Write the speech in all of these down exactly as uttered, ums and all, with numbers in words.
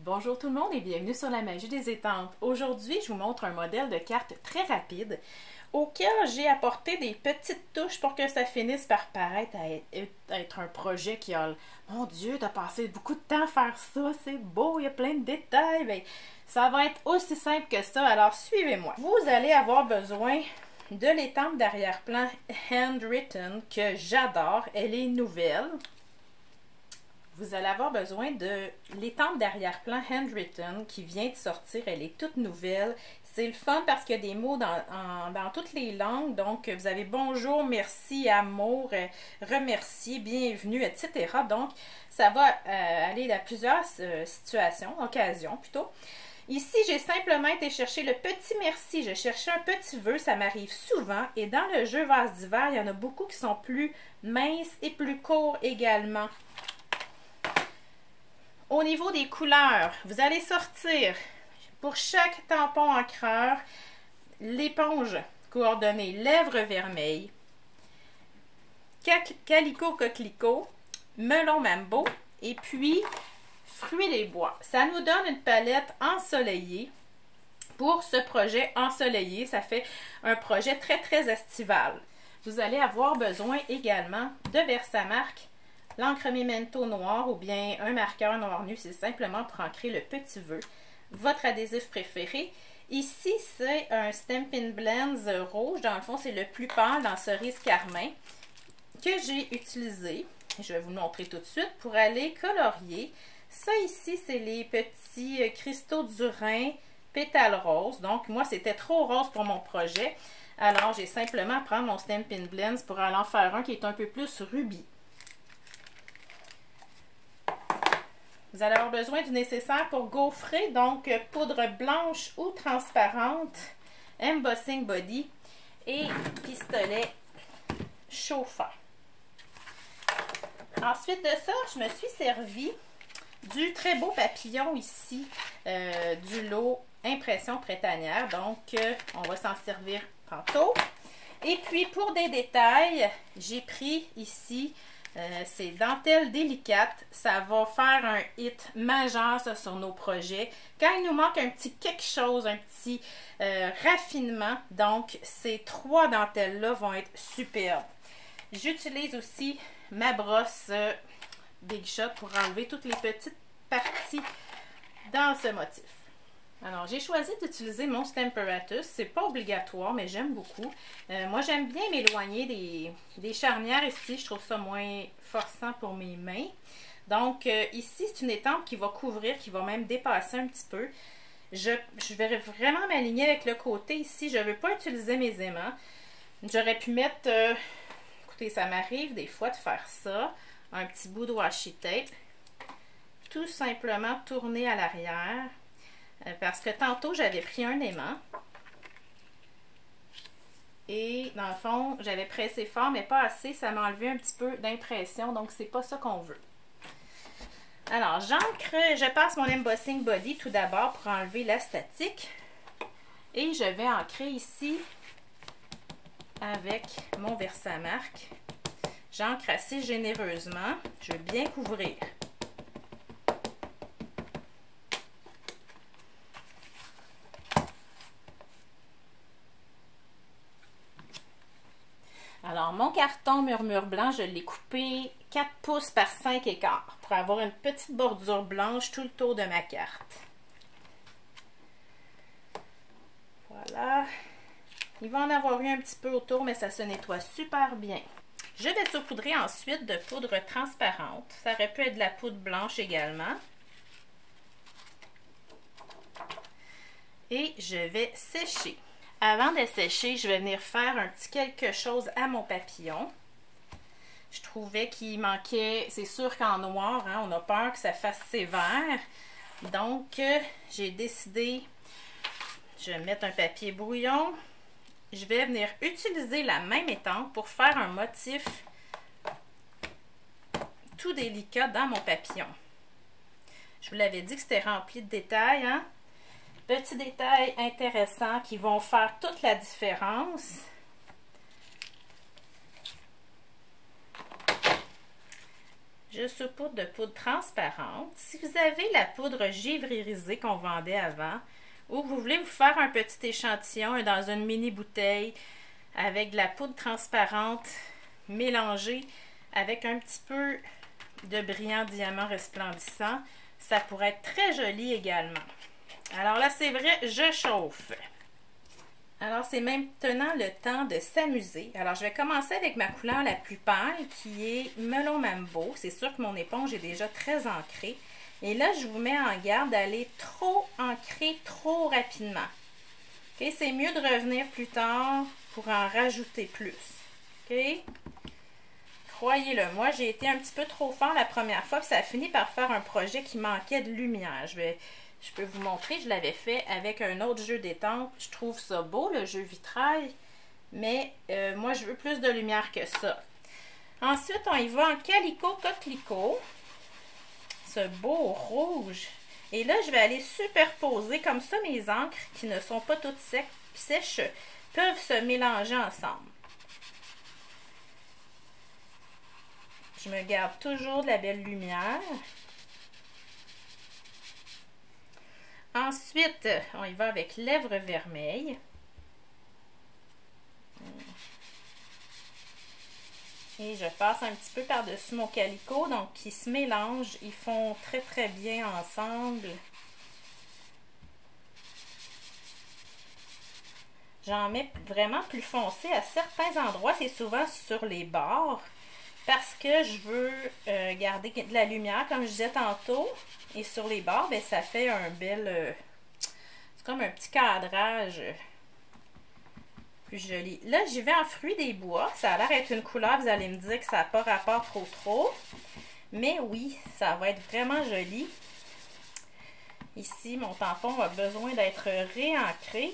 Bonjour tout le monde et bienvenue sur la magie des étampes. Aujourd'hui, je vous montre un modèle de carte très rapide auquel j'ai apporté des petites touches pour que ça finisse par paraître à être un projet qui a... Mon Dieu, t'as passé beaucoup de temps à faire ça, c'est beau, il y a plein de détails. Bien, ça va être aussi simple que ça, alors suivez-moi. Vous allez avoir besoin de l'étampe d'arrière-plan Handwritten que j'adore, elle est nouvelle. Vous allez avoir besoin de l'étampe d'arrière-plan Handwritten qui vient de sortir. Elle est toute nouvelle. C'est le fun parce qu'il y a des mots dans, en, dans toutes les langues. Donc, vous avez bonjour, merci, amour, euh, remercier, bienvenue, et cetera. Donc, ça va euh, aller dans plusieurs euh, situations, occasions plutôt. Ici, j'ai simplement été chercher le petit merci. Je cherchais un petit vœu, ça m'arrive souvent. Et dans le jeu Vase d'hiver, il y en a beaucoup qui sont plus minces et plus courts également. Au niveau des couleurs, vous allez sortir pour chaque tampon encreur l'éponge coordonnée lèvres vermeilles, calico coquelicot, melon mambo et puis fruits des bois. Ça nous donne une palette ensoleillée pour ce projet ensoleillé. Ça fait un projet très très estival. Vous allez avoir besoin également de Versamark, l'encre Memento noir ou bien un marqueur noir nu, c'est simplement pour ancrer le petit vœu. Votre adhésif préféré. Ici, c'est un Stampin' Blends rouge. Dans le fond, c'est le plus pâle dans cerise carmin que j'ai utilisé. Je vais vous le montrer tout de suite pour aller colorier. Ça ici, c'est les petits cristaux d'Urin pétales roses. Donc, moi, c'était trop rose pour mon projet. Alors, j'ai simplement pris mon Stampin' Blends pour aller en faire un qui est un peu plus rubis. Vous allez avoir besoin du nécessaire pour gaufrer, donc poudre blanche ou transparente, embossing body et pistolet chauffant. Ensuite de ça, je me suis servi du très beau papillon ici, euh, du lot Impression Printanière. Donc, euh, on va s'en servir tantôt. Et puis, pour des détails, j'ai pris ici... Euh, c'est dentelle délicate, ça va faire un hit majeur ça, sur nos projets. Quand il nous manque un petit quelque chose, un petit euh, raffinement, donc ces trois dentelles-là vont être superbes. J'utilise aussi ma brosse euh, Big Shot pour enlever toutes les petites parties dans ce motif. Alors, j'ai choisi d'utiliser mon Stamparatus. C'est pas obligatoire, mais j'aime beaucoup. Euh, moi, j'aime bien m'éloigner des, des charnières ici. Je trouve ça moins forçant pour mes mains. Donc, euh, ici, c'est une étampe qui va couvrir, qui va même dépasser un petit peu. Je, je vais vraiment m'aligner avec le côté ici. Je ne veux pas utiliser mes aimants. J'aurais pu mettre... Euh, écoutez, ça m'arrive des fois de faire ça. Un petit bout de washi tape. Tout simplement tourner à l'arrière. Parce que tantôt, j'avais pris un aimant. Et dans le fond, j'avais pressé fort, mais pas assez. Ça m'a enlevé un petit peu d'impression. Donc, c'est pas ça qu'on veut. Alors, j'ancre, je passe mon embossing body tout d'abord pour enlever la statique. Et je vais ancrer ici avec mon Versamark. J'ancre assez généreusement. Je veux bien couvrir. Alors, mon carton Murmure Blanc, je l'ai coupé quatre pouces par cinq et quart pour avoir une petite bordure blanche tout le tour de ma carte. Voilà. Il va en avoir eu un petit peu autour, mais ça se nettoie super bien. Je vais saupoudrer ensuite de poudre transparente. Ça aurait pu être de la poudre blanche également. Et je vais sécher. Avant de sécher, je vais venir faire un petit quelque chose à mon papillon. Je trouvais qu'il manquait, c'est sûr qu'en noir, hein, on a peur que ça fasse sévère. Donc, euh, j'ai décidé, je vais mettre un papier brouillon. Je vais venir utiliser la même étampe pour faire un motif tout délicat dans mon papillon. Je vous l'avais dit que c'était rempli de détails, hein? Petits détails intéressants qui vont faire toute la différence. je saupoudre de poudre transparente. Si vous avez la poudre givre irisée qu'on vendait avant, ou vous voulez vous faire un petit échantillon dans une mini bouteille avec de la poudre transparente mélangée avec un petit peu de brillant diamant resplendissant, ça pourrait être très joli également. Alors là, c'est vrai, je chauffe. Alors, c'est maintenant le temps de s'amuser. Alors, je vais commencer avec ma couleur la plus pâle qui est Melon Mambo. C'est sûr que mon éponge est déjà très ancrée. Et là, je vous mets en garde d'aller trop ancrer trop rapidement. Okay? C'est mieux de revenir plus tard pour en rajouter plus. Okay? Croyez-le, moi, j'ai été un petit peu trop fort la première fois, puis ça a fini par faire un projet qui manquait de lumière. Je vais... Je peux vous montrer, je l'avais fait avec un autre jeu d'étampe. Je trouve ça beau, le jeu vitrail, mais euh, moi, je veux plus de lumière que ça. Ensuite, on y va en Calico Coquelicot. Ce beau rouge. Et là, je vais aller superposer comme ça mes encres qui ne sont pas toutes sec, sèches peuvent se mélanger ensemble. Je me garde toujours de la belle lumière. Ensuite, on y va avec lèvres vermeilles. Et je passe un petit peu par-dessus mon calico, donc qui se mélangent. Ils font très très bien ensemble. J'en mets vraiment plus foncé à certains endroits. C'est souvent sur les bords. Parce que je veux euh, garder de la lumière, comme je disais tantôt. Et sur les bords, ben, ça fait un bel... Euh, c'est comme un petit cadrage plus joli. Là, j'y vais en fruits des bois. Ça a l'air d'être une couleur, vous allez me dire que ça n'a pas rapport trop trop. Mais oui, ça va être vraiment joli. Ici, mon tampon a besoin d'être réancré.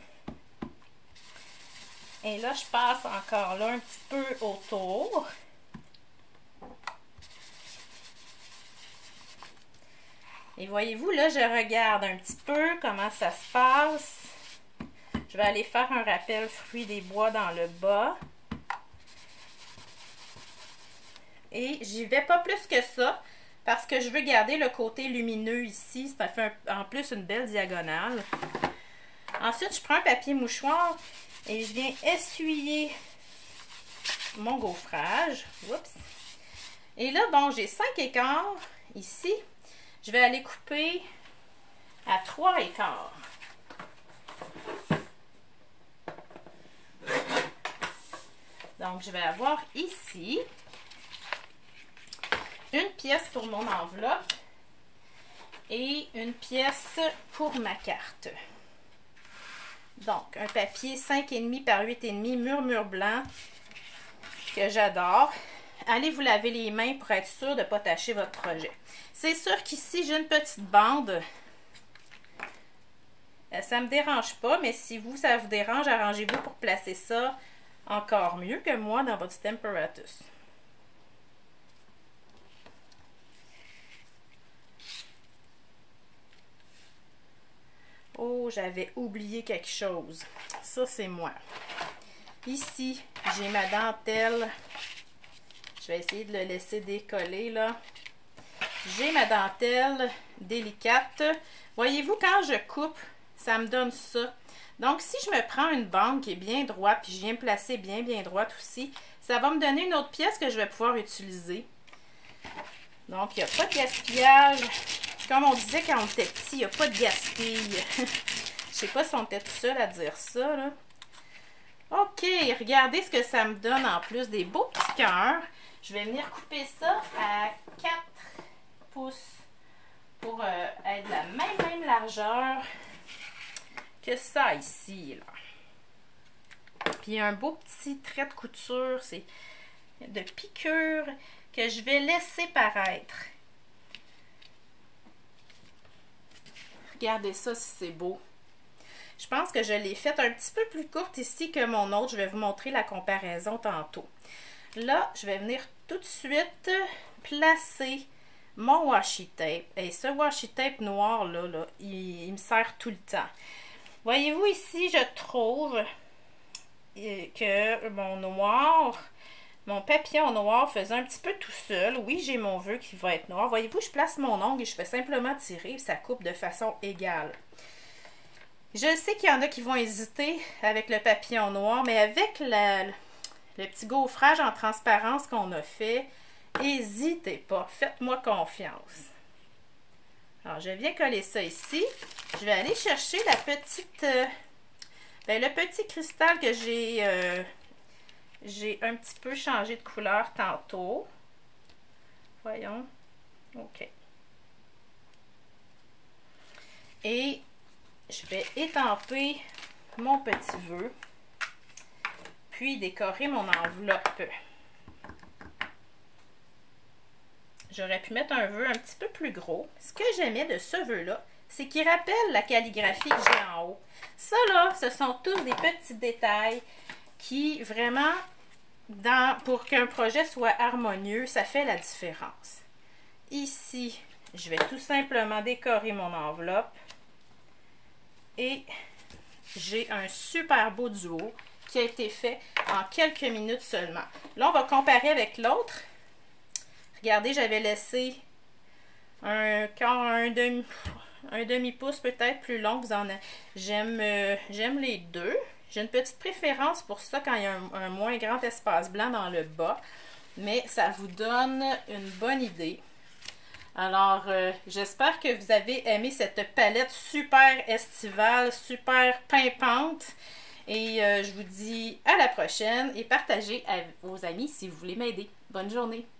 Et là, je passe encore là un petit peu autour. Et voyez-vous, là, je regarde un petit peu comment ça se passe. Je vais aller faire un rappel fruits des bois dans le bas. Et j'y vais pas plus que ça, parce que je veux garder le côté lumineux ici. Ça fait un, en plus une belle diagonale. Ensuite, je prends un papier mouchoir et je viens essuyer mon gaufrage. Oups. Et là, bon, j'ai cinq écarts ici. Je vais aller couper à trois écarts. Donc, je vais avoir ici une pièce pour mon enveloppe et une pièce pour ma carte. Donc, un papier cinq virgule cinq par huit virgule cinq murmure blanc que j'adore. Allez vous laver les mains pour être sûr de ne pas tacher votre projet. C'est sûr qu'ici, j'ai une petite bande. Ça ne me dérange pas, mais si vous, ça vous dérange, arrangez-vous pour placer ça encore mieux que moi dans votre Temperatus. Oh, j'avais oublié quelque chose. Ça, c'est moi. Ici, j'ai ma dentelle. Je vais essayer de le laisser décoller, là. J'ai ma dentelle délicate. Voyez-vous, quand je coupe, ça me donne ça. Donc, si je me prends une bande qui est bien droite, puis je viens me placer bien, bien droite aussi, ça va me donner une autre pièce que je vais pouvoir utiliser. Donc, il n'y a pas de gaspillage. Comme on disait quand on était petit, il n'y a pas de gaspille. Je ne sais pas si on était tout seul à dire ça, là. OK, regardez ce que ça me donne en plus des beaux petits cœurs. Je vais venir couper ça à quatre pouces pour euh, être de la même, même largeur que ça ici, là. Puis il y a un beau petit trait de couture, c'est de piqûre que je vais laisser paraître. Regardez ça si c'est beau. Je pense que je l'ai faite un petit peu plus courte ici que mon autre. Je vais vous montrer la comparaison tantôt. Là, je vais venir tout de suite placer mon washi tape. Et ce washi tape noir là, là il, il me sert tout le temps. Voyez-vous ici, je trouve que mon noir mon papillon noir faisait un petit peu tout seul. Oui, j'ai mon vœu qui va être noir. Voyez-vous, je place mon ongle et je fais simplement tirer et ça coupe de façon égale. Je sais qu'il y en a qui vont hésiter avec le papillon noir, mais avec la, le petit gaufrage en transparence qu'on a fait, n'hésitez pas, faites-moi confiance. Alors, je viens coller ça ici. Je vais aller chercher la petite, euh, ben, le petit cristal que j'ai euh, j'ai un petit peu changé de couleur tantôt. Voyons. OK. Et je vais étamper mon petit vœu, puis décorer mon enveloppe. J'aurais pu mettre un vœu un petit peu plus gros. Ce que j'aimais de ce vœu-là, c'est qu'il rappelle la calligraphie que j'ai en haut. Ça là, ce sont tous des petits détails qui vraiment, dans, pour qu'un projet soit harmonieux, ça fait la différence. Ici, je vais tout simplement décorer mon enveloppe. Et j'ai un super beau duo qui a été fait en quelques minutes seulement. Là, on va comparer avec l'autre. Regardez, j'avais laissé un quart, un demi, un demi-pouce peut-être plus long. J'aime euh, j'aime les deux. J'ai une petite préférence pour ça quand il y a un, un moins grand espace blanc dans le bas. Mais ça vous donne une bonne idée. Alors, euh, j'espère que vous avez aimé cette palette super estivale, super pimpante. Et euh, je vous dis à la prochaine et partagez à vos amis si vous voulez m'aider. Bonne journée!